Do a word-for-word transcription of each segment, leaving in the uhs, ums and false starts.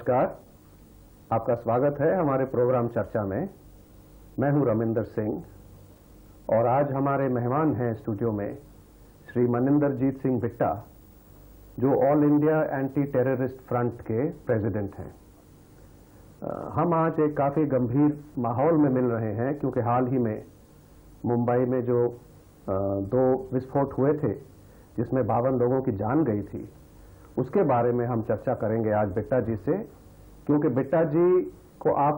नमस्कार, आपका स्वागत है हमारे प्रोग्राम चर्चा में। मैं हूं रमिंदर सिंह और आज हमारे मेहमान हैं स्टूडियो में श्री मनिंदरजीत सिंह बिट्टा, जो all India anti terrorist front के प्रेसिडेंट हैं। हम आज एक काफी गंभीर माहौल में मिल रहे हैं क्योंकि हाल ही में मुंबई में जो दो विस्फोट हुए थे जिसमें बावन लोगों की जान गई थी, उसके बारे में हम चर्चा करेंगे आज बिट्टा जी से, क्योंकि बिट्टा जी को आप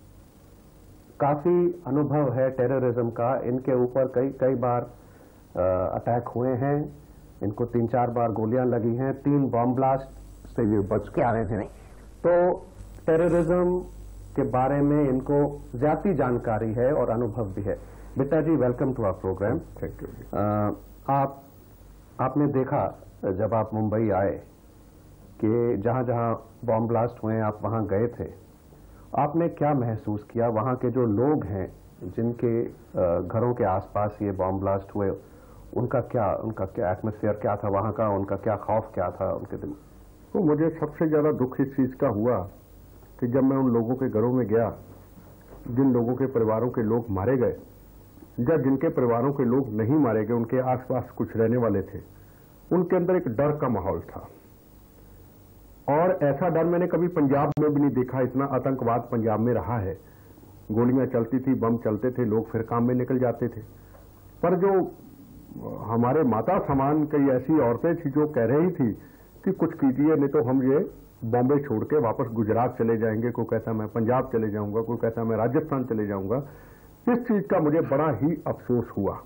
काफी अनुभव है टेररिज्म का। इनके ऊपर कई कई बार अटैक हुए हैं, इनको तीन चार बार गोलियां लगी हैं, तीन बॉम्ब ब्लास्ट से ये बच के आ रहे थे। नहीं तो टेररिज्म के बारे में इनको ज्यादा जानकारी है और अनुभव भी है। Bitta ji, welcome to our programme. Thank you. आप आपने देखा जब आप मुंबई आए कि जहां जहां बॉम्ब ब्लास्ट हुए आप वहां गए थे, आपने क्या महसूस किया? वहां के जो लोग हैं जिनके घरों के आसपास ये बॉम्ब ब्लास्ट हुए, उनका क्या उनका क्या एटमॉस्फेयर क्या था वहां का, उनका क्या खौफ क्या था उनके दिल? तो मुझे सबसे ज्यादा दुख इस चीज का हुआ कि जब मैं उन लोगों के घरों में गया जिन लोगों के परिवारों के लोग मारे गए, या जिनके परिवारों के लोग नहीं मारे गए, उनके आसपास कुछ रहने वाले थे, उनके अंदर एक डर का माहौल था। और ऐसा डर मैंने कभी पंजाब में भी नहीं देखा। इतना आतंकवाद पंजाब में रहा है, गोलियां चलती थी, बम चलते थे, लोग फिर काम में निकल जाते थे। पर जो हमारे माता समान कई ऐसी औरतें थी जो कह रही थी कि कुछ कीजिए, नहीं तो हम ये बॉम्बे छोड़ के वापस गुजरात चले जाएंगे, कोई कहता मैं पंजाब चले जाऊंगा, कोई कहता मैं राजस्थान चले जाऊंगा। इस चीज का मुझे बड़ा ही अफसोस हुआ।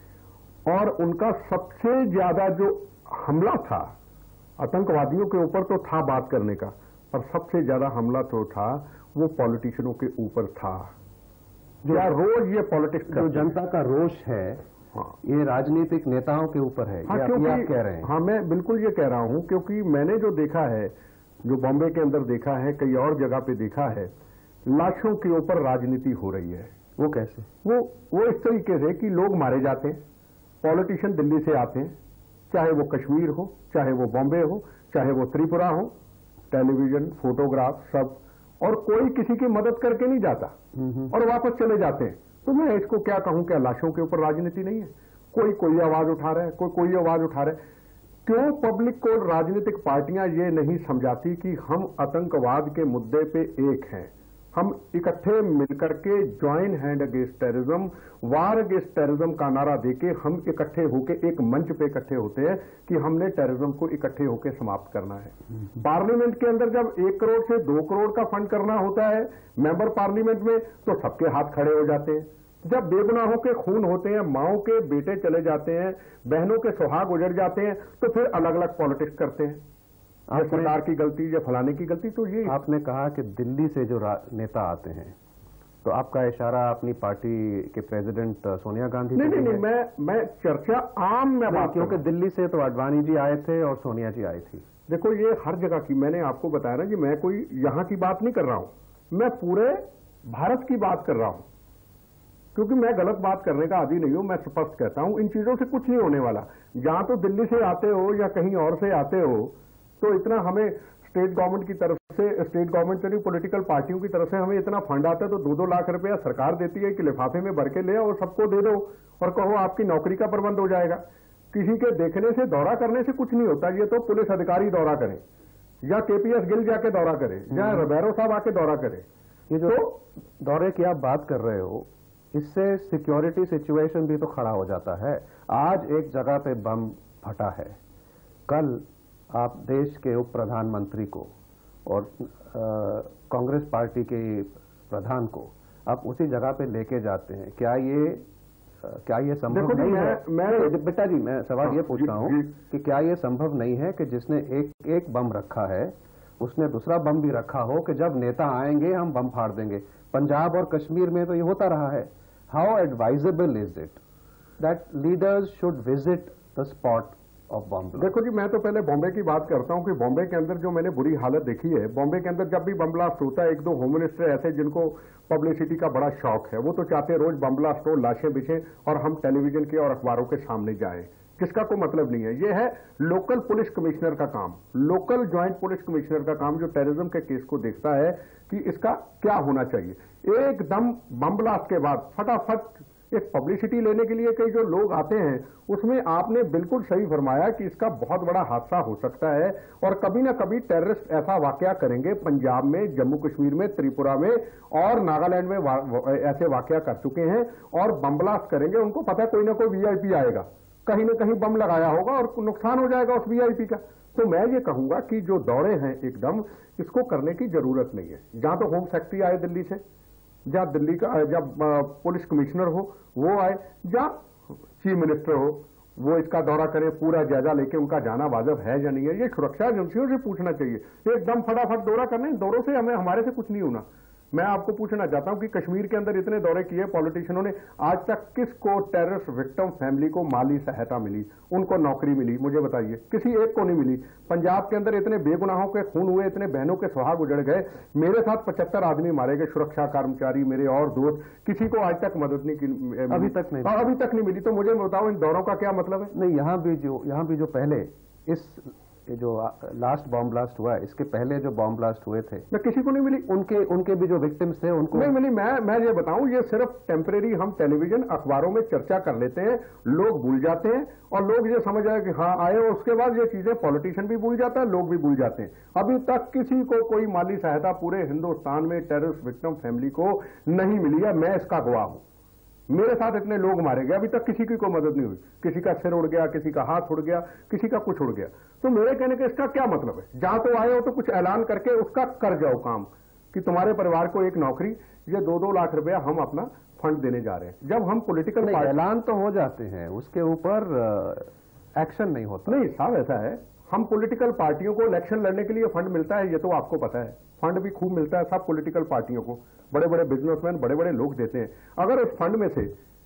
और उनका सबसे ज्यादा जो हमला था आतंकवादियों के ऊपर तो था बात करने का, पर सबसे ज्यादा हमला तो था वो पॉलिटिशियनों के ऊपर था। जो रोज ये पॉलिटिक्स, जो जनता का रोष है, हाँ, ये राजनीतिक नेताओं के ऊपर है। हाँ, ये क्योंकि आप कह रहे हैं? हाँ, मैं बिल्कुल ये कह रहा हूं, क्योंकि मैंने जो देखा है, जो बॉम्बे के अंदर देखा है, कई और जगह पे देखा है, लाशों के ऊपर राजनीति हो रही है। वो कैसे? वो वो इस तरीके से कि लोग मारे जाते हैं, पॉलिटिशियन दिल्ली से आते हैं, चाहे वो कश्मीर हो, चाहे वो बॉम्बे हो, चाहे वो त्रिपुरा हो, टेलीविजन, फोटोग्राफ सब, और कोई किसी की मदद करके नहीं जाता और वापस चले जाते हैं। तो मैं इसको क्या कहूं, क्या लाशों के ऊपर राजनीति नहीं है? कोई कोई आवाज उठा रहा है, कोई कोई आवाज उठा रहा है। क्यों पब्लिक को राजनीतिक पार्टियां ये नहीं समझाती कि हम आतंकवाद के मुद्दे पे एक हैं, हम इकट्ठे मिलकर के join hand against terrorism, war against terrorism का नारा देके हम इकट्ठे होके एक मंच पे इकट्ठे होते हैं कि हमने टेररिज्म को इकट्ठे होकर समाप्त करना है। पार्लियामेंट के अंदर जब एक करोड़ से दो करोड़ का फंड करना होता है मेंबर पार्लियामेंट में, तो सबके हाथ खड़े हो जाते हैं। जब बेगुनाहों के खून होते हैं, माओं के बेटे चले जाते हैं, बहनों के सुहाग उजड़ जाते हैं, तो फिर अलग अलग पॉलिटिक्स करते हैं, सरकार की गलती या फलाने की गलती। तो ये आपने कहा कि दिल्ली से जो नेता आते हैं, तो आपका इशारा अपनी पार्टी के प्रेसिडेंट सोनिया गांधी? नहीं नहीं नहीं, मैं मैं चर्चा आम में बात, क्योंकि दिल्ली से तो आडवाणी जी आए थे और सोनिया जी आई थी। देखो, ये हर जगह की, मैंने आपको बताया ना कि मैं कोई यहां की बात नहीं कर रहा हूं, मैं पूरे भारत की बात कर रहा हूं, क्योंकि मैं गलत बात करने का आदी नहीं हूं। मैं स्पष्ट कहता हूं, इन चीजों से कुछ नहीं होने वाला। जहां तो दिल्ली से आते हो या कहीं और से आते हो, तो इतना हमें स्टेट गवर्नमेंट की तरफ से, स्टेट गवर्नमेंट से नहीं, पॉलिटिकल पार्टियों की तरफ से हमें इतना फंड आता है, तो दो दो लाख रुपया सरकार देती है कि लिफाफे में भर के ले आओ, सबको दे दो और कहो आपकी नौकरी का प्रबंध हो जाएगा। किसी के देखने से, दौरा करने से कुछ नहीं होता। ये तो पुलिस अधिकारी दौरा करें या केपीएस गिल जाके दौरा करे या रबैरो साहब आके दौरा करे। ये जो तो, दौरे की आप बात कर रहे हो, इससे सिक्योरिटी सिचुएशन भी तो खड़ा हो जाता है। आज एक जगह पे बम फटा है, कल आप देश के उप प्रधानमंत्री को और कांग्रेस पार्टी के प्रधान को आप उसी जगह पे लेके जाते हैं। क्या ये आ, क्या ये संभव नहीं मैं, है? मैं बेटा जी, मैं सवाल हाँ, ये पूछ रहा हूँ कि क्या ये संभव नहीं है कि जिसने एक एक बम रखा है उसने दूसरा बम भी रखा हो कि जब नेता आएंगे हम बम फाड़ देंगे? पंजाब और कश्मीर में तो ये होता रहा है। How advisable is it that leaders should visit the spot of bomb? देखो जी, मैं तो पहले बॉम्बे की बात करता हूं कि बॉम्बे के अंदर जो मैंने बुरी हालत देखी है, बॉम्बे के अंदर जब भी बम ब्लास्ट होता है, एक दो होम मिनिस्टर ऐसे जिनको पब्लिसिटी का बड़ा शौक है, वो तो चाहते हैं रोज बम ब्लास्ट हो, लाशें बिछे और हम टेलीविजन के और अखबारों के सामने जाएं। जिसका कोई मतलब नहीं है। ये है लोकल पुलिस कमिश्नर का काम, लोकल ज्वाइंट पुलिस कमिश्नर का काम, जो टेररिज्म के केस को देखता है कि इसका क्या होना चाहिए। एकदम बम ब्लास्ट के बाद फटाफट एक पब्लिसिटी लेने के लिए कई जो लोग आते हैं, उसमें आपने बिल्कुल सही फरमाया कि इसका बहुत बड़ा हादसा हो सकता है और कभी ना कभी टेररिस्ट ऐसा वाकया करेंगे। पंजाब में, जम्मू कश्मीर में, त्रिपुरा में और नागालैंड में वा, वा, ऐसे वाकया कर चुके हैं और बम ब्लास्ट करेंगे। उनको पता है कोई ना कोई वीआईपी आएगा, कहीं ना कहीं बम लगाया होगा और नुकसान हो जाएगा उस वीआईपी का। तो मैं ये कहूंगा कि जो दौरे हैं एकदम, इसको करने की जरूरत नहीं है। जहां तो होम सेक्रेटरी आए दिल्ली से, जहां दिल्ली का जब पुलिस कमिश्नर हो वो आए, जहां चीफ मिनिस्टर हो वो इसका दौरा करें, पूरा जायजा लेके उनका जाना वाजिब है या नहीं है, ये सुरक्षा एजेंसियों से पूछना चाहिए। एकदम फटाफट दौरा करने, दौरों से हमें हमारे से कुछ नहीं होना। मैं आपको पूछना चाहता हूं कि कश्मीर के अंदर इतने दौरे किए पॉलिटिशियनों ने, आज तक किसको टेररिस्ट विक्टिम फैमिली को माली सहायता मिली, उनको नौकरी मिली, मुझे बताइए? किसी एक को नहीं मिली। पंजाब के अंदर इतने बेगुनाहों के खून हुए, इतने बहनों के सुहाग उजड़ गए, मेरे साथ पचहत्तर आदमी मारे गए, सुरक्षा कर्मचारी मेरे और दोस्त, किसी को आज तक मदद नहीं की, अभी तक नहीं अभी तक नहीं मिली। तो मुझे बताओ इन दौरों का क्या मतलब है? नहीं, यहां भी जो यहां भी जो पहले इस जो लास्ट बॉम्ब ब्लास्ट हुआ है, इसके पहले जो बॉम्ब ब्लास्ट हुए थे, मैं किसी को नहीं मिली। उनके उनके भी जो विक्टिम्स थे उनको नहीं मिली। मैं मैं ये बताऊं, ये सिर्फ टेम्परेरी, हम टेलीविजन अखबारों में चर्चा कर लेते हैं, लोग भूल जाते हैं और लोग ये समझ आए कि हाँ आए, और उसके बाद ये चीजें पॉलिटिशियन भी भूल जाता है, लोग भी भूल जाते हैं। अभी तक किसी को कोई माली सहायता पूरे हिंदुस्तान में टेररिस्ट विक्टिम फैमिली को नहीं मिली है। मैं इसका गवाह हूं। मेरे साथ इतने लोग मारे गए, अभी तक किसी की कोई मदद नहीं हुई। किसी का सिर उड़ गया, किसी का हाथ उड़ गया, किसी का कुछ उड़ गया। तो मेरे कहने का इसका क्या मतलब है? जहां तो आए हो तो कुछ ऐलान करके उसका कर जाओ काम कि तुम्हारे परिवार को एक नौकरी, ये दो दो लाख रुपया हम अपना फंड देने जा रहे हैं। जब हम पॉलिटिकल ऐलान तो हो जाते हैं, उसके ऊपर एक्शन नहीं होता। नहीं साहब, ऐसा है, हम पॉलिटिकल पार्टियों को इलेक्शन लड़ने के लिए फंड मिलता है, ये तो आपको पता है। फंड भी खूब मिलता है सब पॉलिटिकल पार्टियों को, बड़े बड़े बिजनेसमैन, बड़े बड़े लोग देते हैं। अगर उस फंड में से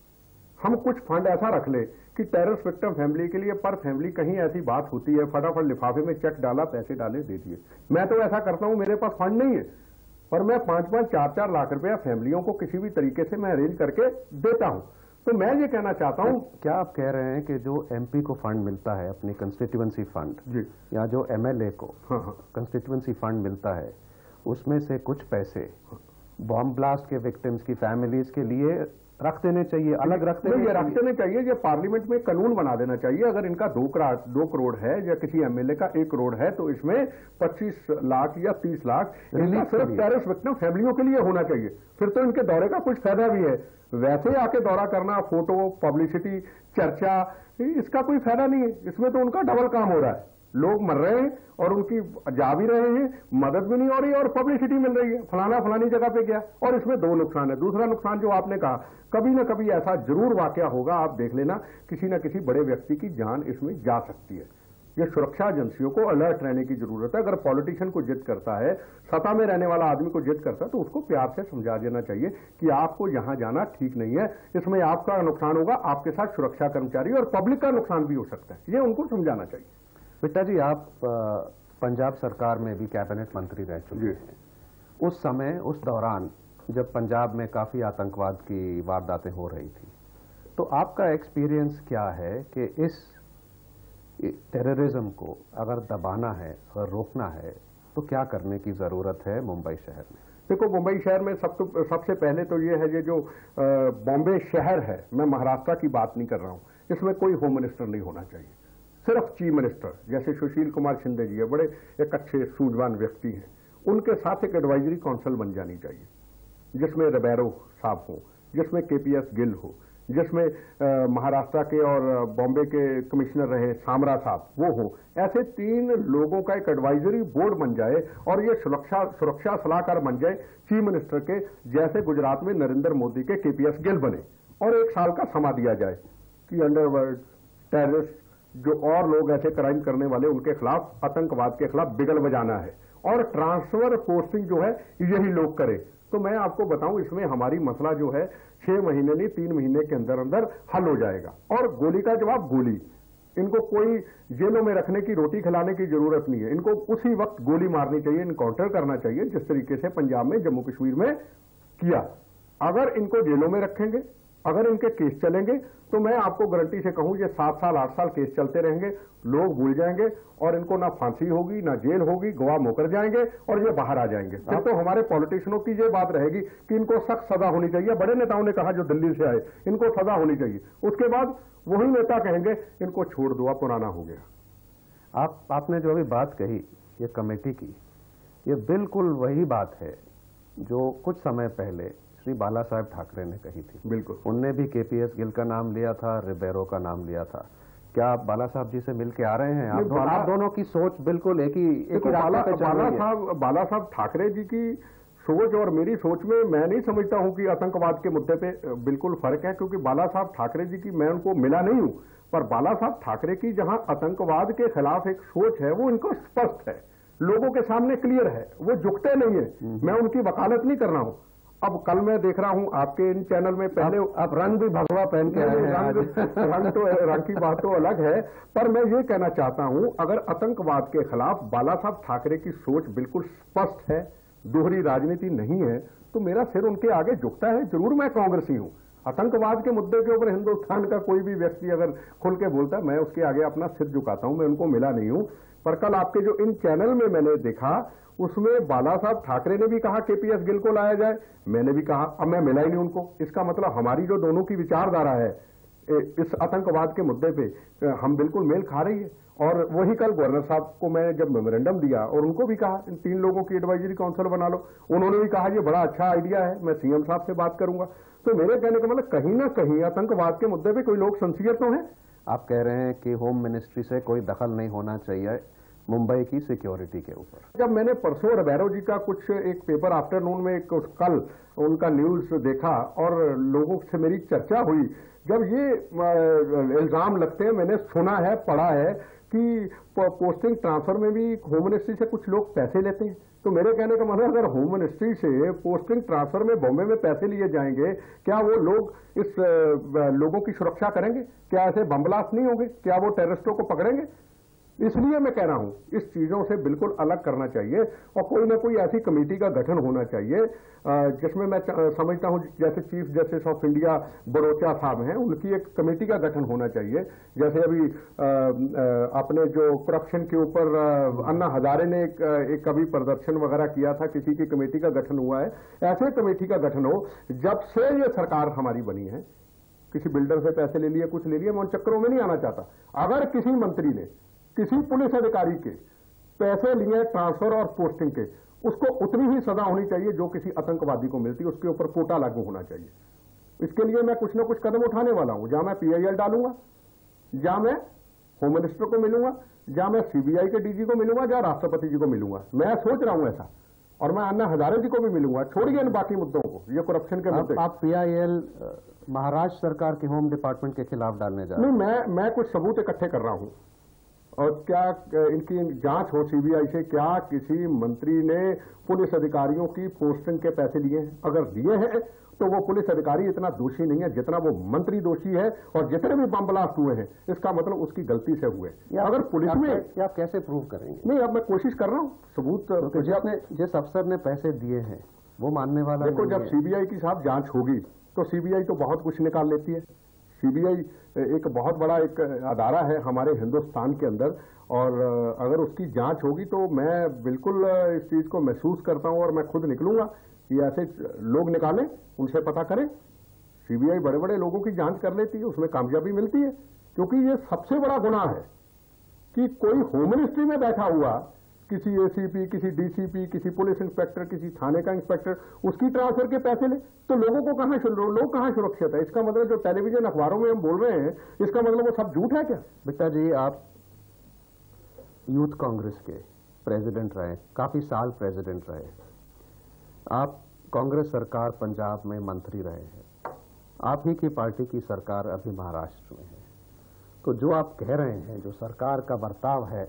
हम कुछ फंड ऐसा रख ले कि टेररिस्ट विक्टिम फैमिली के लिए पर फैमिली कहीं ऐसी बात होती है, फटाफट लिफाफे में चेक डाला, पैसे डाले, दे दिए। मैं तो ऐसा करता हूं, मेरे पास फंड नहीं है पर मैं पांच पांच चार चार लाख रुपया फैमिलियों को किसी भी तरीके से मैं अरेंज करके देता हूं। तो मैं ये कहना चाहता हूं, क्या आप कह रहे हैं कि जो एमपी को फंड मिलता है, अपनी कंस्टिट्यूएंसी फंड, जी, या जो एमएलए को हाँ हाँ कंस्टिट्यूएंसी फंड मिलता है, उसमें से कुछ पैसे बॉम्ब ब्लास्ट के विक्टिम्स की फैमिलीज के लिए रख देने चाहिए, अलग रख देने ये रख देने चाहिए। ये पार्लियामेंट में कानून बना देना चाहिए। अगर इनका दो करोड़ दो करोड़ है या किसी एमएलए का एक करोड़ है तो इसमें पच्चीस लाख या तीस लाख इनका सिर्फ टेररिस्ट विक्टिम फैमिलियों के लिए होना चाहिए। फिर तो इनके दौरे का कुछ फायदा भी है। वैसे आके दौरा करना, फोटो, पब्लिसिटी, चर्चा, इसका कोई फायदा नहीं है। इसमें तो उनका डबल काम हो रहा है। लोग मर रहे हैं और उनकी जा भी रहे हैं, मदद भी नहीं हो रही और पब्लिसिटी मिल रही है, फलाना फलानी जगह पे गया। और इसमें दो नुकसान है। दूसरा नुकसान जो आपने कहा, कभी ना कभी ऐसा जरूर वाकया होगा, आप देख लेना, किसी ना किसी बड़े व्यक्ति की जान इसमें जा सकती है। ये सुरक्षा एजेंसियों को अलर्ट रहने की जरूरत है। अगर पॉलिटिशियन को जिद करता है, सत्ता में रहने वाला आदमी को जिद करता है, तो उसको प्यार से समझा देना चाहिए कि आपको यहां जाना ठीक नहीं है, इसमें आपका नुकसान होगा, आपके साथ सुरक्षा कर्मचारी और पब्लिक का नुकसान भी हो सकता है। ये उनको समझाना चाहिए। बिट्टा जी, आप पंजाब सरकार में भी कैबिनेट मंत्री रह चुके हैं। उस समय, उस दौरान जब पंजाब में काफी आतंकवाद की वारदातें हो रही थी, तो आपका एक्सपीरियंस क्या है कि इस टेररिज्म को अगर दबाना है और रोकना है तो क्या करने की जरूरत है मुंबई शहर में? देखो, मुंबई शहर में सब तो सबसे पहले तो ये है, ये जो बॉम्बे शहर है, मैं महाराष्ट्र की बात नहीं कर रहा हूं, इसमें कोई होम मिनिस्टर नहीं होना चाहिए, सिर्फ चीफ मिनिस्टर। जैसे सुशील कुमार शिंदे जी है, बड़े एक अच्छे सूझवान व्यक्ति हैं, उनके साथ एक एडवाइजरी काउंसिल बन जानी चाहिए, जिसमें रिबेरो साहब हो, जिसमें केपीएस गिल हो, जिसमें महाराष्ट्र के और बॉम्बे के कमिश्नर रहे सामरा साहब वो हो। ऐसे तीन लोगों का एक एडवाइजरी बोर्ड बन जाए और ये सुरक्षा सुरक्षा सलाहकार बन जाए चीफ मिनिस्टर के, जैसे गुजरात में नरेंद्र मोदी के केपीएस गिल बने, और एक साल का समा दिया जाए कि अंडरवर्ल्ड, टेररिस्ट, जो और लोग ऐसे क्राइम करने वाले, उनके खिलाफ, आतंकवाद के खिलाफ बिगल बजाना है, और ट्रांसफर पोस्टिंग जो है यही लोग करें। तो मैं आपको बताऊं, इसमें हमारी मसला जो है छह महीने नहीं तीन महीने के अंदर अंदर हल हो जाएगा। और गोली का जवाब गोली, इनको कोई जेलों में रखने की, रोटी खिलाने की जरूरत नहीं है, इनको उसी वक्त गोली मारनी चाहिए, इनकाउंटर करना चाहिए, जिस तरीके से पंजाब में, जम्मू कश्मीर में किया। अगर इनको जेलों में रखेंगे, अगर इनके केस चलेंगे तो मैं आपको गारंटी से कहूं ये सात साल आठ साल केस चलते रहेंगे, लोग भूल जाएंगे और इनको ना फांसी होगी ना जेल होगी, गवाह मुकर जाएंगे और ये बाहर आ जाएंगे। फिर तो हमारे पॉलिटिशियनों की ये बात रहेगी कि इनको सख्त सजा होनी चाहिए। बड़े नेताओं ने कहा जो दिल्ली से आए, इनको सजा होनी चाहिए। उसके बाद वही नेता कहेंगे इनको छोड़ दो, अब पुराना हो गया। आप आपने जो अभी बात कही ये कमेटी की, ये बिल्कुल वही बात है जो कुछ समय पहले श्री बाला साहेब ठाकरे ने कही थी। बिल्कुल, उनने भी केपीएस गिल का नाम लिया था, रिबेरो का नाम लिया था। क्या आप बाला साहब जी से मिलके आ रहे हैं? आप, दो, आप दोनों की सोच बिल्कुल एक ही एक ही बाला, बाला साहब बाला साहब ठाकरे जी की सोच और मेरी सोच में मैं नहीं समझता हूं कि आतंकवाद के मुद्दे पे बिल्कुल फर्क है, क्योंकि बाला साहब ठाकरे जी की मैं उनको मिला नहीं हूं, पर बाला साहब ठाकरे की जहां आतंकवाद के खिलाफ एक सोच है वो इनको स्पष्ट है, लोगों के सामने क्लियर है, वो झुकते नहीं है। मैं उनकी वकालत नहीं कर रहा हूं। अब कल मैं देख रहा हूं आपके इन चैनल में पहले आप, आप रंग भी भगवा पहन के आए हैं। रंग, रंग तो रंग की बात तो अलग है, पर मैं ये कहना चाहता हूं अगर आतंकवाद के खिलाफ बाला साहब ठाकरे की सोच बिल्कुल स्पष्ट है, दोहरी राजनीति नहीं है, तो मेरा सिर उनके आगे झुकता है। जरूर मैं कांग्रेसी हूं, आतंकवाद के मुद्दे के ऊपर हिंदुस्तान का कोई भी व्यक्ति अगर खुल के बोलता है मैं उसके आगे अपना सिर झुकाता हूं, मैं उनको मिला नहीं हूं। पर कल आपके जो इन चैनल में मैंने देखा उसमें बाला साहब ठाकरे ने भी कहा केपीएस गिल को लाया जाए, मैंने भी कहा, अब मैं मिला ही नहीं उनको। इसका मतलब हमारी जो दोनों की विचारधारा है इस आतंकवाद के मुद्दे पे हम बिल्कुल मेल खा रही है। और वही कल गवर्नर साहब को मैं जब मेमोरेंडम दिया और उनको भी कहा इन तीन लोगों की एडवाइजरी काउंसिल बना लो, उन्होंने भी कहा ये बड़ा अच्छा आइडिया है, मैं सीएम साहब से बात करूंगा। तो मेरे कहने का मतलब कहीं ना कहीं आतंकवाद के मुद्दे पे कोई लोग सिंसियर तो हैं। आप कह रहे हैं कि होम मिनिस्ट्री से कोई दखल नहीं होना चाहिए मुंबई की सिक्योरिटी के ऊपर। जब मैंने परसों रिबेरो जी का कुछ एक पेपर आफ्टरनून में एक कल उनका न्यूज देखा और लोगों से मेरी चर्चा हुई, जब ये इल्जाम लगते हैं, मैंने सुना है, पढ़ा है कि पोस्टिंग ट्रांसफर में भी होम मिनिस्ट्री से कुछ लोग पैसे लेते हैं। तो मेरे कहने का मतलब अगर होम मिनिस्ट्री से पोस्टिंग ट्रांसफर में बॉम्बे में पैसे लिए जाएंगे, क्या वो लोग इस लोगों की सुरक्षा करेंगे? क्या ऐसे बम ब्लास्ट नहीं होंगे? क्या वो टेररिस्टों को पकड़ेंगे? इसलिए मैं कह रहा हूं इस चीजों से बिल्कुल अलग करना चाहिए और कोई ना कोई ऐसी कमेटी का गठन होना चाहिए जिसमें मैं समझता हूं जैसे चीफ जस्टिस ऑफ इंडिया बड़ोचा साहब हैं, उनकी एक कमेटी का गठन होना चाहिए। जैसे अभी अपने जो करप्शन के ऊपर अन्ना हजारे ने एक, एक कभी प्रदर्शन वगैरह किया था, किसी की कमेटी का गठन हुआ है, ऐसे कमेटी का गठन हो। जब से ये सरकार हमारी बनी है, किसी बिल्डर से पैसे ले लिए, कुछ ले लिए, मैं उन चक्करों में नहीं आना चाहता। अगर किसी मंत्री ने किसी पुलिस अधिकारी के पैसे लिए ट्रांसफर और पोस्टिंग के, उसको उतनी ही सजा होनी चाहिए जो किसी आतंकवादी को मिलती है, उसके ऊपर कोटा लागू होना चाहिए। इसके लिए मैं कुछ ना कुछ कदम उठाने वाला हूं, जहां मैं पीआईएल डालूंगा, जहां मैं होम मिनिस्टर को मिलूंगा, जहां मैं सीबीआई के डीजी को मिलूंगा, जहां राष्ट्रपति जी को मिलूंगा। मैं सोच रहा हूं ऐसा, और मैं अन्ना हजारे जी को भी मिलूंगा। छोड़िए इन बाकी मुद्दों को, ये करप्शन के मुद्दे। आप पीआईएल महाराष्ट्र सरकार के होम डिपार्टमेंट के खिलाफ डालने जा रहे हैं? नहीं, मैं मैं कुछ सबूत इकट्ठे कर रहा हूं और क्या इनकी जांच हो सीबीआई से, क्या किसी मंत्री ने पुलिस अधिकारियों की पोस्टिंग के पैसे लिए हैं? अगर लिए हैं तो वो पुलिस अधिकारी इतना दोषी नहीं है जितना वो मंत्री दोषी है, और जितने भी बम ब्लास्ट हुए हैं इसका मतलब उसकी गलती से हुए। अगर पुलिस में आप कैसे प्रूव करेंगे? नहीं, अब मैं कोशिश कर रहा हूं सबूत। तो जिसने जिस अफसर ने पैसे दिए हैं वो मानने वाला देखो, जब सीबीआई की साहब जांच होगी तो सीबीआई तो बहुत कुछ निकाल लेती है। सीबीआई एक बहुत बड़ा एक अदारा है हमारे हिंदुस्तान के अंदर, और अगर उसकी जांच होगी तो मैं बिल्कुल इस चीज को महसूस करता हूं और मैं खुद निकलूंगा कि ऐसे लोग निकालें, उनसे पता करें। सीबीआई बड़े बड़े लोगों की जांच कर लेती है, उसमें कामयाबी मिलती है, क्योंकि ये सबसे बड़ा गुनाह है कि कोई होम मिनिस्ट्री में बैठा हुआ किसी एसीपी, किसी डीसीपी, किसी पुलिस इंस्पेक्टर, किसी थाने का इंस्पेक्टर उसकी ट्रांसफर के पैसे ले, तो लोगों को कहां लोग कहां सुरक्षित है? इसका मतलब जो टेलीविजन अखबारों में हम बोल रहे हैं, इसका मतलब वो सब झूठ है क्या? बिट्टा जी, आप यूथ कांग्रेस के प्रेसिडेंट रहे, काफी साल प्रेसिडेंट रहे, आप कांग्रेस सरकार पंजाब में मंत्री रहे हैं, आप ही की पार्टी की सरकार अभी महाराष्ट्र में है, तो जो आप कह रहे हैं, जो सरकार का बर्ताव है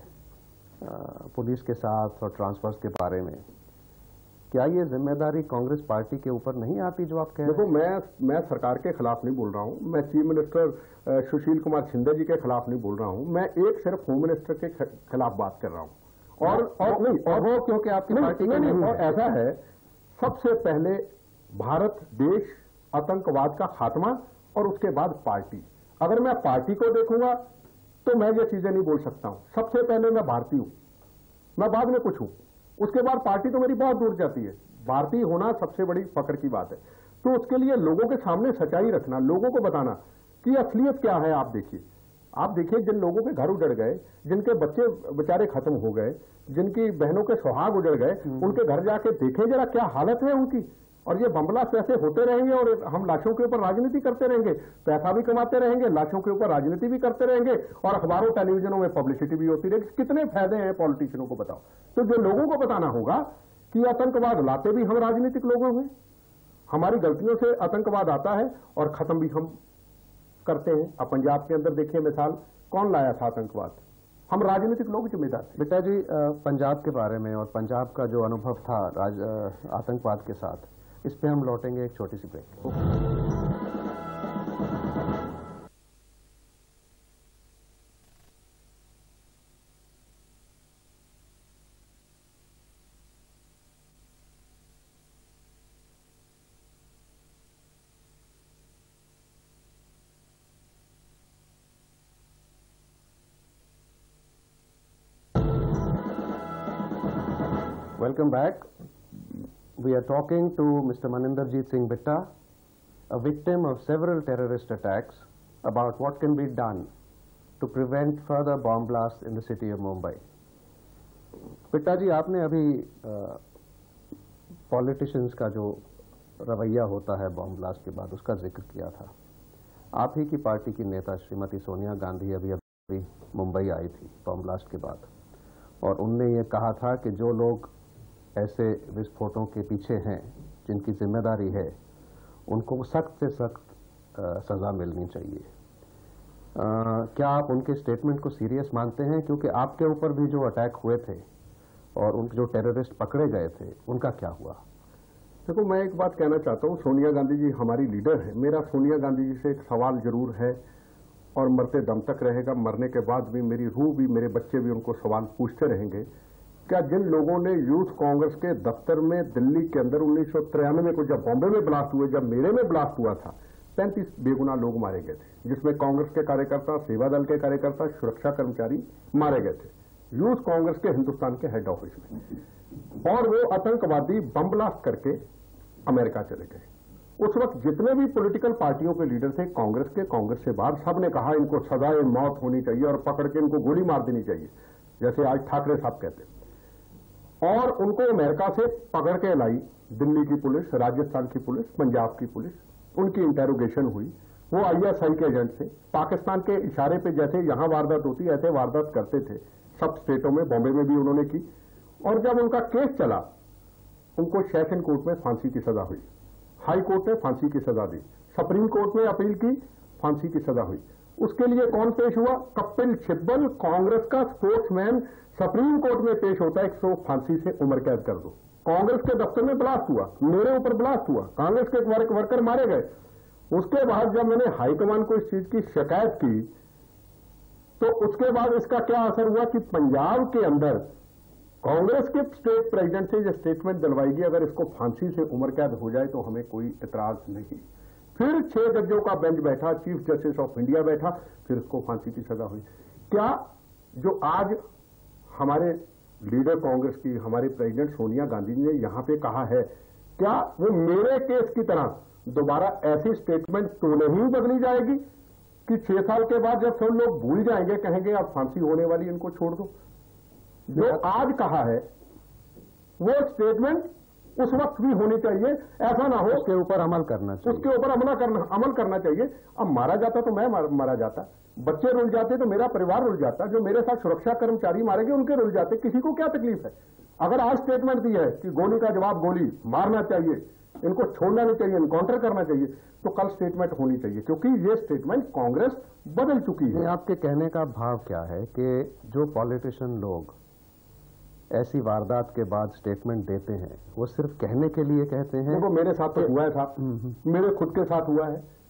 पुलिस के साथ और ट्रांसफर्स के बारे में, क्या ये जिम्मेदारी कांग्रेस पार्टी के ऊपर नहीं आती जो आप कह रहे हैं? देखो, मैं मैं सरकार के खिलाफ नहीं बोल रहा हूं, मैं चीफ मिनिस्टर सुशील कुमार शिंदे जी के खिलाफ नहीं बोल रहा हूं, मैं एक सिर्फ होम मिनिस्टर के खिलाफ बात कर रहा हूं। और और नहीं, और वो क्योंकि आपकी पार्टी में नहीं, और ऐसा है, सबसे पहले भारत देश आतंकवाद का खात्मा और उसके बाद पार्टी। अगर मैं पार्टी को देखूंगा तो मैं ये चीजें नहीं बोल सकता हूं। सबसे पहले मैं भारतीय हूं, मैं बाद में कुछ हूं, उसके बाद पार्टी तो मेरी बहुत दूर जाती है। भारतीय होना सबसे बड़ी फक्र की बात है। तो उसके लिए लोगों के सामने सच्चाई रखना, लोगों को बताना कि असलियत क्या है। आप देखिए, आप देखिए जिन लोगों के घर उजड़ गए, जिनके बच्चे बेचारे खत्म हो गए, जिनकी बहनों के सुहाग उजड़ गए, उनके घर जाके देखें जरा क्या हालत है उनकी। और ये बमब्लास्ट ऐसे होते रहेंगे और हम लाशों के ऊपर राजनीति करते रहेंगे, पैसा भी कमाते रहेंगे, लाशों के ऊपर राजनीति भी करते रहेंगे और अखबारों टेलीविजनों में पब्लिसिटी भी होती रहेगी। कितने फायदे हैं पॉलिटिशियनों को बताओ। तो जो लोगों को बताना होगा कि आतंकवाद लाते भी हम राजनीतिक लोगों में, हमारी गलतियों से आतंकवाद आता है और खत्म भी हम करते हैं। अब पंजाब के अंदर देखिए मिसाल, कौन लाया था आतंकवाद? हम राजनीतिक लोग जिम्मेदार थे। बेटा जी, पंजाब के बारे में और पंजाब का जो अनुभव था राज आतंकवाद के साथ, इस पे हम लौटेंगे एक छोटी सी break. Welcome back. We are talking to Mister Maninderjeet Singh Bitta, a victim of several terrorist attacks, about what can be done to prevent further bomb blasts in the city of Mumbai. Bitta ji, आपने अभी politicians का जो रवैया होता है bomb blast के बाद, उसका जिक्र किया था। आप ही की पार्टी की नेता श्रीमती सोनिया गांधी अभी अभी मुंबई आई थी बॉम्ब ब्लास्ट के बाद, और उनने ये कहा था कि जो लोग ऐसे विस्फोटों के पीछे हैं, जिनकी जिम्मेदारी है, उनको सख्त से सख्त सजा मिलनी चाहिए। आ, क्या आप उनके स्टेटमेंट को सीरियस मानते हैं? क्योंकि आपके ऊपर भी जो अटैक हुए थे और उनके जो टेररिस्ट पकड़े गए थे, उनका क्या हुआ? देखो, मैं एक बात कहना चाहता हूं, सोनिया गांधी जी हमारी लीडर है। मेरा सोनिया गांधी जी से एक सवाल जरूर है और मरते दम तक रहेगा। मरने के बाद भी मेरी रूह भी, मेरे बच्चे भी उनको सवाल पूछते रहेंगे। क्या जिन लोगों ने यूथ कांग्रेस के दफ्तर में दिल्ली के अंदर उन्नीस सौ तिरानवे को जब बॉम्बे में ब्लास्ट हुए, जब मेरे में ब्लास्ट हुआ था, पैंतीस बेगुनाह लोग मारे गए थे, जिसमें कांग्रेस के कार्यकर्ता, सेवा दल के कार्यकर्ता, सुरक्षा कर्मचारी मारे गए थे, यूथ कांग्रेस के हिंदुस्तान के हेड ऑफिस में। और वो आतंकवादी बम ब्लास्ट करके अमेरिका चले गए। उस वक्त जितने भी पॉलिटिकल पार्टियों के लीडर थे, कांग्रेस के, कांग्रेस से बाहर, सब ने कहा इनको सजाए मौत होनी चाहिए और पकड़ के इनको गोली मार देनी चाहिए, जैसे आज ठाकरे साहब कहते हैं। और उनको अमेरिका से पकड़ के लाई दिल्ली की पुलिस, राजस्थान की पुलिस, पंजाब की पुलिस। उनकी इंटेरोगेशन हुई। वो आईएसआई के एजेंट थे। पाकिस्तान के इशारे पे जैसे यहां वारदात होती ऐसे वारदात करते थे सब स्टेटों में, बॉम्बे में भी उन्होंने की। और जब उनका केस चला, उनको सेशन कोर्ट में फांसी की सजा हुई, हाई कोर्ट ने फांसी की सजा दी, सुप्रीम कोर्ट में अपील की, फांसी की सजा हुई। उसके लिए कौन पेश हुआ? कपिल सिब्बल, कांग्रेस का स्पोर्ट्समैन, सुप्रीम कोर्ट में पेश होता है, इसको फांसी से उम्र कैद कर दो। कांग्रेस के दफ्तर में ब्लास्ट हुआ, मेरे ऊपर ब्लास्ट हुआ, कांग्रेस के वर्क, वर्कर मारे गए। उसके बाद जब मैंने हाईकमान को इस चीज की शिकायत की, तो उसके बाद इसका क्या असर हुआ कि पंजाब के अंदर कांग्रेस के स्टेट प्रेसिडेंट से जो स्टेटमेंट दिलवाएगी, अगर इसको फांसी से उम्र कैद हो जाए तो हमें कोई इतराज नहीं। फिर छह जजों का बेंच बैठा, चीफ जस्टिस ऑफ इंडिया बैठा, फिर उसको फांसी की सजा हुई। क्या जो आज हमारे लीडर कांग्रेस की, हमारे प्रेसिडेंट सोनिया गांधी ने यहां पे कहा है, क्या वो मेरे केस की तरह दोबारा ऐसी स्टेटमेंट तो नहीं बदली जाएगी कि छह साल के बाद जब सब लोग भूल जाएंगे, कहेंगे अब फांसी होने वाली, इनको छोड़ दो? जो आज कहा है वो स्टेटमेंट उस वक्त भी होनी चाहिए। ऐसा ना हो उसके ऊपर अमल करना चाहिए, उसके ऊपर अमल करना अमल करना चाहिए। अब मारा जाता तो मैं मारा जाता, बच्चे रुल जाते तो मेरा परिवार रुल जाता, जो मेरे साथ सुरक्षा कर्मचारी मारे गए उनके रुल जाते। किसी को क्या तकलीफ है? अगर आज स्टेटमेंट दी है कि गोली का जवाब गोली, मारना चाहिए, इनको छोड़ना नहीं चाहिए, इनकाउंटर करना चाहिए, तो कल स्टेटमेंट होनी चाहिए, क्योंकि ये स्टेटमेंट कांग्रेस बदल चुकी है। आपके कहने का भाव क्या है कि जो पॉलिटिशियन लोग ऐसी वारदात के बाद स्टेटमेंट देते हैं, वो सिर्फ कहने के लिए कहते हैं? देखो, मेरे साथ तो हुआ है साहब, मेरे खुद के साथ हुआ है।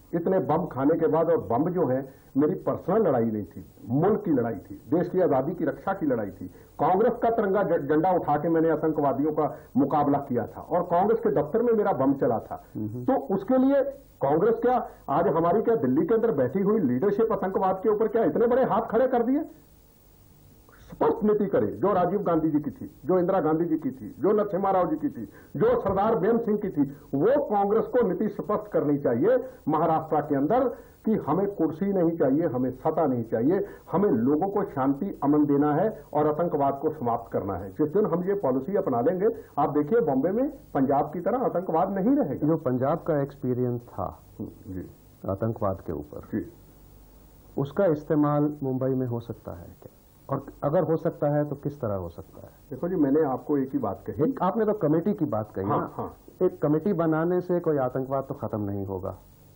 इतने बम खाने के बाद, और बम जो है मेरी पर्सनल लड़ाई नहीं थी, मुल्क की लड़ाई थी, देश की आजादी की रक्षा की लड़ाई थी। कांग्रेस का तिरंगा झंडा उठा के मैंने आतंकवादियों का मुकाबला किया था और कांग्रेस के दफ्तर में मेरा बम चला था। तो उसके लिए कांग्रेस क्या, आज हमारी क्या दिल्ली के अंदर बैठी हुई लीडरशिप आतंकवाद के ऊपर क्या इतने बड़े हाथ खड़े कर दिए? स्पष्ट नीति करे, जो राजीव गांधी जी की थी, जो इंदिरा गांधी जी की थी, जो नरसिम्हा राव जी की थी, जो सरदार बेन सिंह की थी, वो कांग्रेस को नीति स्पष्ट करनी चाहिए महाराष्ट्र के अंदर कि हमें कुर्सी नहीं चाहिए, हमें सत्ता नहीं चाहिए, हमें लोगों को शांति अमन देना है और आतंकवाद को समाप्त करना है। जिस दिन हम ये पॉलिसी अपना लेंगे, आप देखिए बॉम्बे में पंजाब की तरह आतंकवाद नहीं रहेगा। जो पंजाब का एक्सपीरियंस था जी आतंकवाद के ऊपर, जी, उसका इस्तेमाल मुंबई में हो सकता है क्या? और अगर हो सकता है तो किस तरह हो सकता है? देखो जी, मैंने आपको एक ही बात कही। एक आपने तो कमेटी की बात कही। हाँ, ना? हाँ। एक कमेटी बनाने से कोई आतंकवाद तो खत्म नहीं होगा।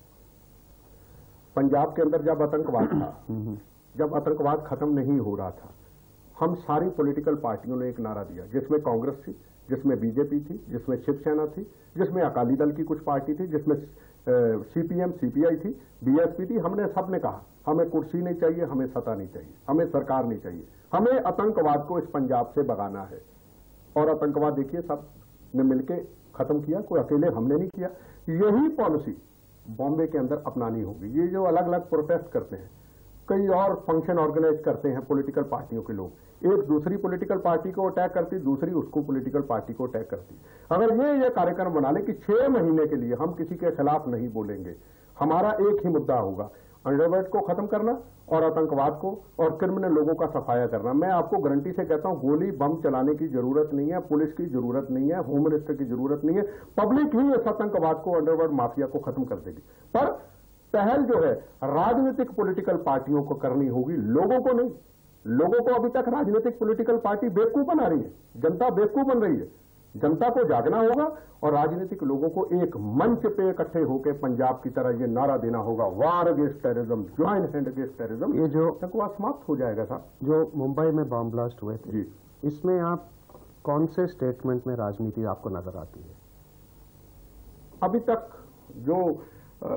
पंजाब के अंदर जब आतंकवाद था, जब आतंकवाद खत्म नहीं हो रहा था, हम सारी पॉलिटिकल पार्टियों ने एक नारा दिया, जिसमें कांग्रेस थी, जिसमें बीजेपी थी, जिसमें शिवसेना थी, जिसमें अकाली दल की कुछ पार्टी थी, जिसमें सीपीएम सीपीआई थी, बीएसपी थी। हमने सबने कहा हमें कुर्सी नहीं चाहिए, हमें सत्ता नहीं चाहिए, हमें सरकार नहीं चाहिए, हमें आतंकवाद को इस पंजाब से भगाना है। और आतंकवाद देखिए सब ने मिलकर खत्म किया, कोई अकेले हमने नहीं किया। यही पॉलिसी बॉम्बे के अंदर अपनानी होगी। ये जो अलग अलग प्रोटेस्ट करते हैं, कई और फंक्शन ऑर्गेनाइज करते हैं पॉलिटिकल पार्टियों के लोग, एक दूसरी पॉलिटिकल पार्टी को अटैक करती, दूसरी उसको पॉलिटिकल पार्टी को अटैक करती। अगर ये ये कार्यक्रम बना ले कि छह महीने के लिए हम किसी के खिलाफ नहीं बोलेंगे, हमारा एक ही मुद्दा होगा, अंडरवर्ल्ड को खत्म करना और आतंकवाद को और क्रिमिनल लोगों का सफाया करना। मैं आपको गारंटी से कहता हूं, गोली बम चलाने की जरूरत नहीं है, पुलिस की जरूरत नहीं है, होम मिनिस्टर की जरूरत नहीं है, पब्लिक ही इस आतंकवाद को, अंडरवर्ल्ड माफिया को खत्म कर देगी। पर पहल जो है राजनीतिक पॉलिटिकल पार्टियों को करनी होगी, लोगों को नहीं। लोगों को अभी तक राजनीतिक पॉलिटिकल पार्टी बेवकूफ बना रही है, जनता बेवकूफ बन रही है। जनता को जागना होगा और राजनीतिक लोगों को एक मंच पे इकट्ठे होकर पंजाब की तरह ये नारा देना होगा, war against terrorism, join hand against terrorism. ये जो आतंकवाद समाप्त हो जाएगा साहब। जो मुंबई में बॉम्ब ब्लास्ट हुए थे जी, इसमें आप कौन से स्टेटमेंट में राजनीति आपको नजर आती है? अभी तक जो आ,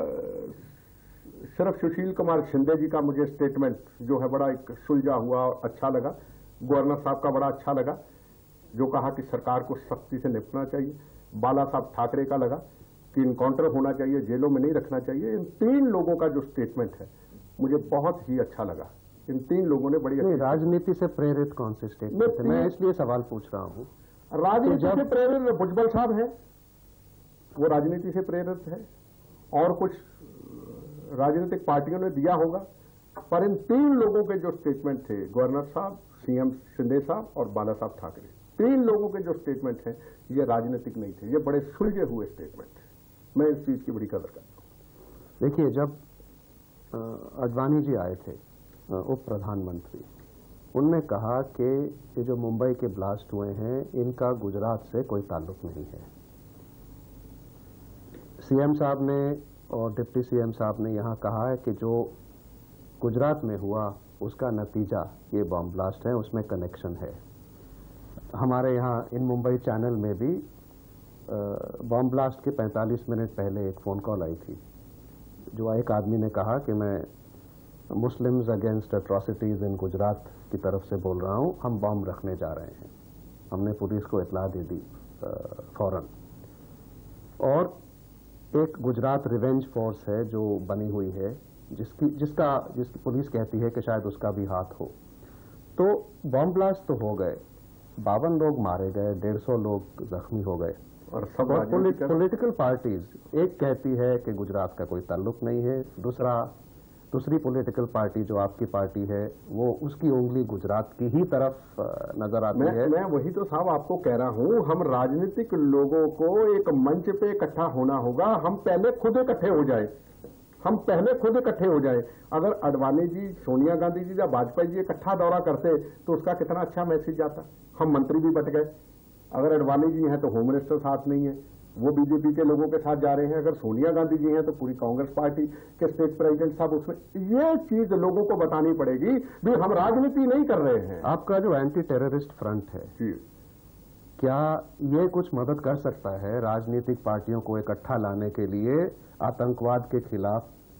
सिर्फ सुशील कुमार शिंदे जी का मुझे स्टेटमेंट जो है बड़ा एक सुलझा हुआ और अच्छा लगा, गवर्नर साहब का बड़ा अच्छा लगा, जो कहा कि सरकार को सख्ती से निपटना चाहिए। बाला साहब ठाकरे का लगा कि इनकाउंटर होना चाहिए, जेलों में नहीं रखना चाहिए। इन तीन लोगों का जो स्टेटमेंट है मुझे बहुत ही अच्छा लगा। इन तीन लोगों ने बड़ी राजनीति से प्रेरित कौन से स्टेटमेंट थे? मैं इसलिए सवाल पूछ रहा हूं। राजनीति से प्रेरित भुजबल साहब हैं, वो राजनीति से प्रेरित है, और कुछ राजनीतिक पार्टियों ने दिया होगा। पर इन तीन लोगों के जो स्टेटमेंट थे, गवर्नर साहब, सीएम शिंदे साहब और बाला साहब ठाकरे, तीन लोगों के जो स्टेटमेंट हैं ये राजनीतिक नहीं थे, ये बड़े सुलझे हुए स्टेटमेंट थे। मैं इस चीज की बड़ी कदर करता हूं। देखिए, जब अडवाणी जी आए थे उप प्रधानमंत्री, उनने कहा कि ये जो मुंबई के ब्लास्ट हुए हैं इनका गुजरात से कोई ताल्लुक नहीं है। सीएम साहब ने और डिप्टी सीएम साहब ने यहां कहा है कि जो गुजरात में हुआ उसका नतीजा ये बॉम्ब ब्लास्ट है, उसमें कनेक्शन है। हमारे यहाँ इन मुंबई चैनल में भी बॉम्ब ब्लास्ट के पैंतालीस मिनट पहले एक फ़ोन कॉल आई थी, जो एक आदमी ने कहा कि मैं Muslims against atrocities in Gujarat की तरफ से बोल रहा हूँ, हम बॉम्ब रखने जा रहे हैं। हमने पुलिस को इत्तला दे दी फौरन। और एक गुजरात रिवेंज फोर्स है जो बनी हुई है, जिसकी जिसका जिसकी पुलिस कहती है कि शायद उसका भी हाथ हो। तो बॉम्ब ब्लास्ट तो हो गए, बावन लोग मारे गए, डेढ़ सौ लोग जख्मी हो गए। और सब पॉलिटिकल पार्टीज, एक कहती है कि गुजरात का कोई ताल्लुक नहीं है, दूसरा दूसरी पॉलिटिकल पार्टी जो आपकी पार्टी है वो उसकी उंगली गुजरात की ही तरफ नजर आती मैं, है। मैं वही तो साहब आपको कह रहा हूं, हम राजनीतिक लोगों को एक मंच पे इकट्ठा होना होगा। हम पहले खुद इकट्ठे हो जाए, हम पहले खुद इकट्ठे हो जाए। अगर अडवाणी जी, सोनिया गांधी जी या वाजपेयी जी इकट्ठा दौरा करते तो उसका कितना अच्छा मैसेज जाता। हम मंत्री भी बट गए। अगर अडवाणी जी हैं तो होम मिनिस्टर साथ नहीं है, वो बीजेपी के लोगों के साथ जा रहे हैं। अगर सोनिया गांधी जी हैं तो पूरी कांग्रेस पार्टी के स्टेट प्रेसिडेंट साहब उसमें। ये चीज लोगों को बतानी पड़ेगी भी हम राजनीति नहीं कर रहे हैं। आपका जो एंटी टेररिस्ट फ्रंट है जी, क्या ये कुछ मदद कर सकता है राजनीतिक पार्टियों को इकट्ठा लाने के लिए आतंकवाद के खिलाफ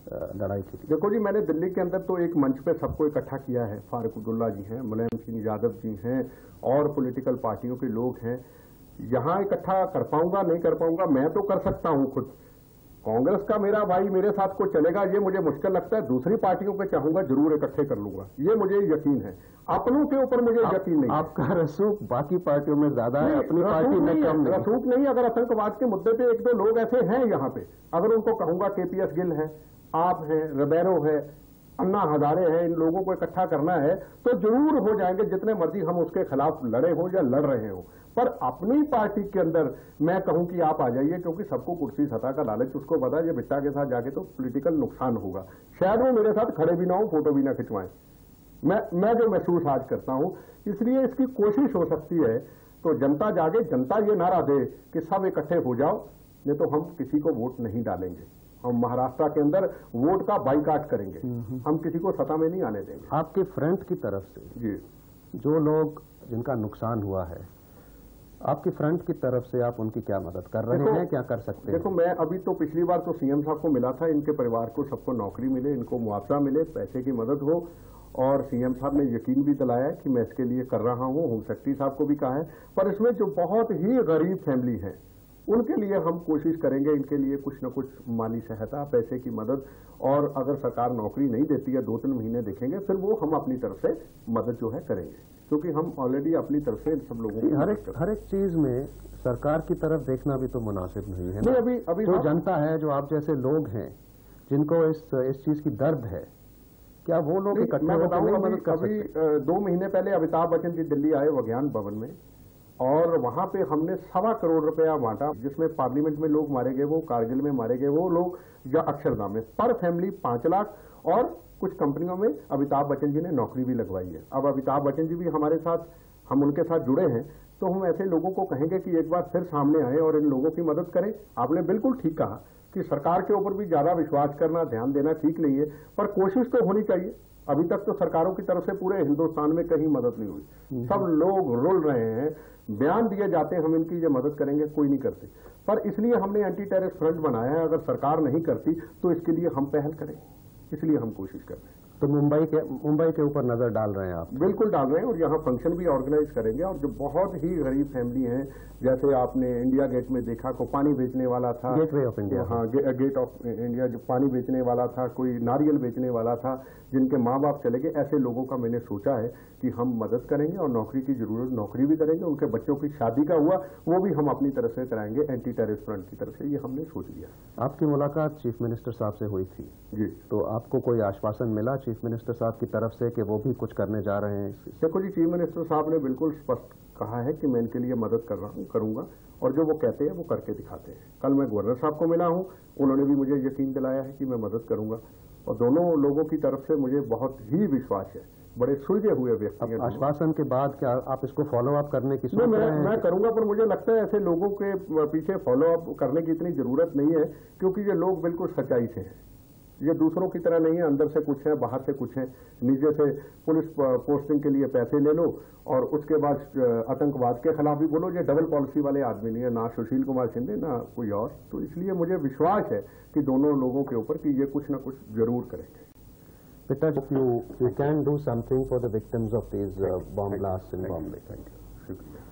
लड़ाई थी? देखो जी, मैंने दिल्ली के अंदर तो एक मंच पे सबको इकट्ठा किया है। फारूक अब्दुल्ला जी हैं, मुलायम सिंह यादव जी हैं और पॉलिटिकल पार्टियों के लोग हैं। यहाँ इकट्ठा कर पाऊंगा नहीं कर पाऊंगा, मैं तो कर सकता हूँ खुद। कांग्रेस का मेरा भाई मेरे साथ को चलेगा ये मुझे मुश्किल लगता है। दूसरी पार्टियों पे चाहूंगा जरूर इकट्ठे कर लूंगा, ये मुझे यकीन है। अपनों के ऊपर मुझे आप, यकीन नहीं। आपका रसूख बाकी पार्टियों में ज्यादा है, अपनी पार्टी में कम नहीं। रसूख नहीं, अगर आतंकवाद के मुद्दे पे एक दो लोग ऐसे हैं यहाँ पे, अगर उनको कहूंगा केपीएस गिल है, आप हैं, रिबेरो है, अन्ना हजारे हैं, इन लोगों को इकट्ठा करना है तो जरूर हो जाएंगे, जितने मर्जी हम उसके खिलाफ लड़े हो या लड़ रहे हो। पर अपनी पार्टी के अंदर मैं कहूं कि आप आ जाइए, क्योंकि सबको कुर्सी सत्ता का लालच, उसको पता है ये बिट्टा के साथ जाके तो पॉलिटिकल नुकसान होगा। शायद वो मेरे साथ खड़े भी ना हो, फोटो भी ना खिंचवाएं। मैं मैं जो महसूस आज करता हूं, इसलिए इसकी कोशिश हो सकती है तो जनता जागे, जनता ये नारा दे कि सब इकट्ठे हो जाओ, नहीं तो हम किसी को वोट नहीं डालेंगे। हम महाराष्ट्र के अंदर वोट का बाइकाट करेंगे, हम किसी को सत्ता में नहीं आने देंगे। आपके फ्रंट की तरफ से जी जो लोग जिनका नुकसान हुआ है, आपकी फ्रंट की तरफ से आप उनकी क्या मदद कर रहे हैं, क्या कर सकते हैं? देखो, मैं अभी तो पिछली बार तो सीएम साहब को मिला था, इनके परिवार को सबको नौकरी मिले, इनको मुआवजा मिले, पैसे की मदद हो, और सीएम साहब ने यकीन भी दिलाया कि मैं इसके लिए कर रहा हूं। होम सेक्रेटरी साहब को भी कहा है। पर इसमें जो बहुत ही गरीब फैमिली है उनके लिए हम कोशिश करेंगे, इनके लिए कुछ न कुछ माली सहायता, पैसे की मदद, और अगर सरकार नौकरी नहीं देती है दो तीन महीने देखेंगे, फिर वो हम अपनी तरफ से मदद जो है करेंगे, क्योंकि हम ऑलरेडी अपनी तरफ से इन सब लोगों को हर एक हर एक चीज में सरकार की तरफ देखना भी तो मुनासिब नहीं है ना? नहीं, अभी अभी जो जनता है, जो आप जैसे लोग हैं जिनको इस इस चीज की दर्द है, क्या वो लोग इकट्ठे होकर नहीं मदद कर सकते? अभी दो महीने पहले अमिताभ बच्चन जी दिल्ली आए विज्ञान भवन में, और वहां पे हमने सवा करोड़ रुपया बांटा, जिसमें पार्लियामेंट में लोग मारे गए, वो कारगिल में मारे गए वो लोग, या अक्षरधाम में। पर फैमिली पांच लाख, और कुछ कंपनियों में अमिताभ बच्चन जी ने नौकरी भी लगवाई है। अब अमिताभ बच्चन जी भी हमारे साथ, हम उनके साथ जुड़े हैं, तो हम ऐसे लोगों को कहेंगे कि एक बार फिर सामने आए और इन लोगों की मदद करें। आपने बिल्कुल ठीक कहा कि सरकार के ऊपर भी ज्यादा विश्वास करना, ध्यान देना ठीक नहीं है, पर कोशिश तो होनी चाहिए। अभी तक तो सरकारों की तरफ से पूरे हिंदुस्तान में कहीं मदद नहीं हुई, सब लोग रुल रहे हैं, बयान दिए जाते हैं हम इनकी ये मदद करेंगे, कोई नहीं करते। पर इसलिए हमने एंटी टेररिस्ट फ्रंट बनाया है, अगर सरकार नहीं करती तो इसके लिए हम पहल करें, इसलिए हम कोशिश कर रहे हैं। तो मुंबई के मुंबई के ऊपर नजर डाल रहे हैं आप? बिल्कुल डाल रहे हैं, और यहाँ फंक्शन भी ऑर्गेनाइज करेंगे। और जो बहुत ही गरीब फैमिली हैं, जैसे आपने इंडिया गेट में देखा, को पानी बेचने वाला था, गेटवे ऑफ इंडिया, हाँ गे, गेट ऑफ इंडिया, जो पानी बेचने वाला था, कोई नारियल बेचने वाला था, जिनके माँ बाप चले गए, ऐसे लोगों का मैंने सोचा है कि हम मदद करेंगे, और नौकरी की जरूरत नौकरी भी करेंगे। उनके बच्चों की शादी का हुआ वो भी हम अपनी तरफ से कराएंगे, एंटी टेररिस्ट फ्रंट की तरफ से, ये हमने सोच लिया। आपकी मुलाकात चीफ मिनिस्टर साहब से हुई थी जी, तो आपको कोई आश्वासन मिला चीफ मिनिस्टर साहब की तरफ से कि वो भी कुछ करने जा रहे हैं? देखो जी, चीफ मिनिस्टर साहब ने बिल्कुल स्पष्ट कहा है कि मैं इनके लिए मदद कर रहा हूँ, करूंगा, और जो वो कहते हैं वो करके दिखाते हैं। कल मैं गवर्नर साहब को मिला हूँ, उन्होंने भी मुझे यकीन दिलाया है कि मैं मदद करूंगा, और दोनों लोगों की तरफ से मुझे बहुत ही विश्वास है। बड़े सुलझे हुए व्यक्ति हैं। आश्वासन के बाद क्या आप इसको फॉलो अप करने की सोच मैं, रहे हैं? मैं करूंगा, पर मुझे लगता है ऐसे लोगों के पीछे फॉलो अप करने की इतनी जरूरत नहीं है, क्योंकि ये लोग बिल्कुल सच्चाई से हैं। ये दूसरों की तरह नहीं है, अंदर से कुछ है, बाहर से कुछ है। नीचे से पुलिस पोस्टिंग के लिए पैसे ले लो और उसके बाद आतंकवाद के खिलाफ भी बोलो, ये डबल पॉलिसी वाले आदमी नहीं है, ना सुशील कुमार शिंदे ना कोई और। तो इसलिए मुझे विश्वास है कि दोनों लोगों के ऊपर कि ये कुछ ना कुछ जरूर करेंगे। Pitta, if you you can do something for the victims of these uh, bomb blasts in Bombay. Thank you.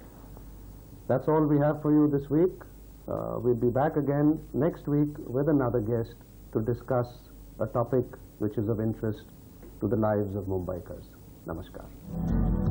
That's all we have for you this week. Uh, we'll be back again next week with another guest to discuss a topic which is of interest to the lives of Mumbaikars. Namaskar.